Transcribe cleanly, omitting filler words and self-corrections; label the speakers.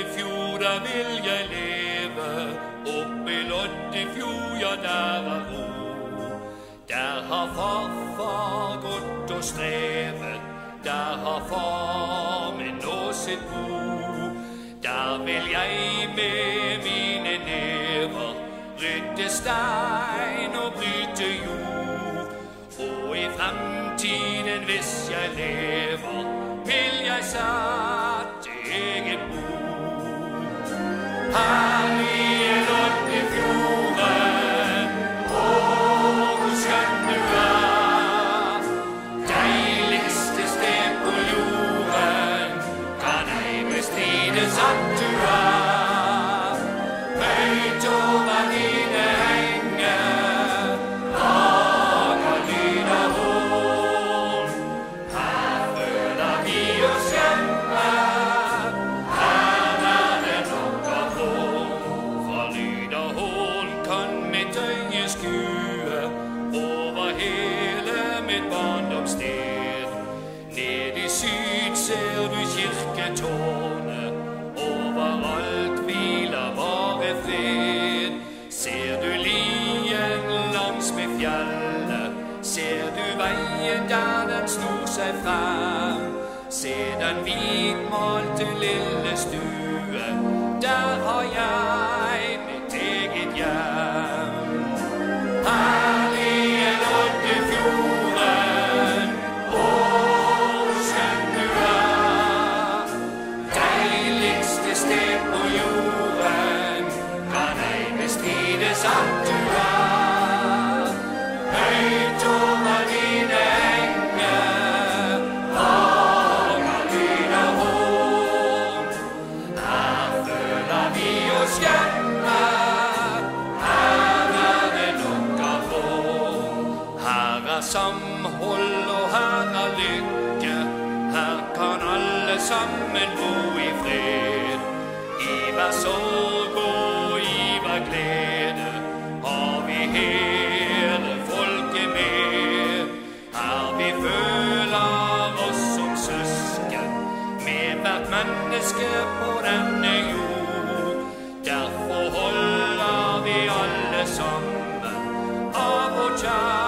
Speaker 1: Loddefjord, der vil jeg leve. Oppe i Loddefjord, ja, der er ro. Der har farfar gått og strevet, der har far min nå sitt bo. Der vil jeg med mine never rydde stein og bryte jord. Og i fremtiden, hvis jeg lever, vil jeg sette egen bo. Herlige Loddefjorden, hvor skjønn du er. Deiligste sted på jorden, kan ei bestrides at du er. Høyt over dine enger, lager lyd av horn. Her føler vi oss hjemme, her er det nok av horn. Fra lyd av horn kan mitt øye skue over hele mitt barndomssted. Ned i syd ser du kirketårnet, overalt hviler bare fred. Ser du lien langs med fjellet, ser du veien der den snor seg frem. Se den hvitmalte lille stue, der har jeg mitt eget hjem. Herlige Loddefjorden, hvor skjønn du er. Deiligste sted på jorden, kan ei bestrides at du er. Høyt over dine enger, lager lyd av horn. Her føler vi oss hjemme, her er det nok av horn. Her er samhold og her er lykke, her kan alle sammen bo i fred. I hver sorg og i hver glede har vi hele folket med. Her vi føler oss som søsken med hvert menneske på denne jord. Derfor holder vi alle sammen av vår kjærlighet.